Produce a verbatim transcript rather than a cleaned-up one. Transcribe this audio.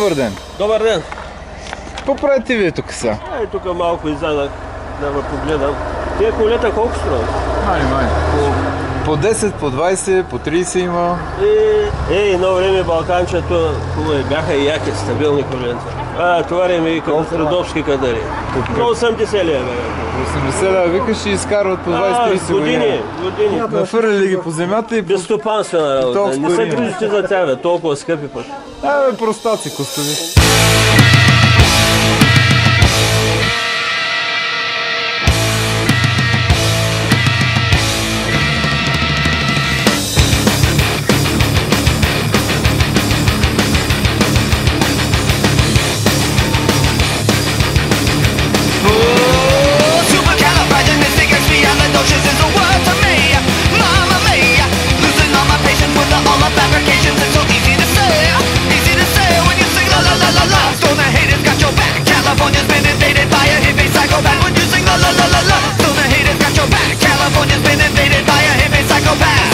Добър ден! Добър ден! Какво правите вие тук сега? Ай, тук малко иззадах да ме погледам. Тия колета колко струват? Май, май. По десет, по двайсет, по трийсет има. Е, е, едно време Балканчето хубави бяха и яки, стабилни колета. А, товари ми викам родовски кадари. По осемдесет лева. осемдесет лева викаш и изкарват по двайсет-трийсет години. години, години. Нафърли ги по земята и по... Безстопанствена работа. Не се грижите за тях, бе, толкова скъпи пък. Абе, простаци, костови. California's been invaded by a hippie psychopath. When you sing la la la la la, so the haters got your back. California's been invaded by a hippie psychopath.